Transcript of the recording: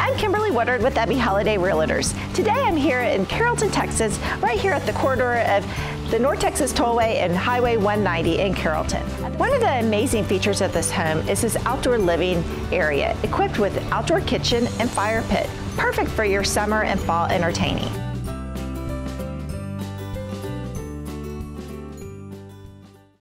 I'm Kimberly Woodard with Ebby Halliday Realtors. Today I'm here in Carrollton, Texas, right here at the corridor of the North Texas Tollway and Highway 190 in Carrollton. One of the amazing features of this home is this outdoor living area, equipped with outdoor kitchen and fire pit, perfect for your summer and fall entertaining.